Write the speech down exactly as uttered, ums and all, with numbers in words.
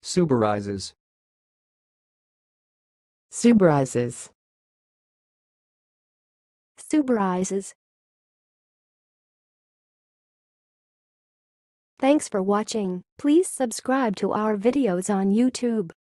Suberizes. Suberizes. Suberizes. Thanks for watching. Please subscribe to our videos on YouTube.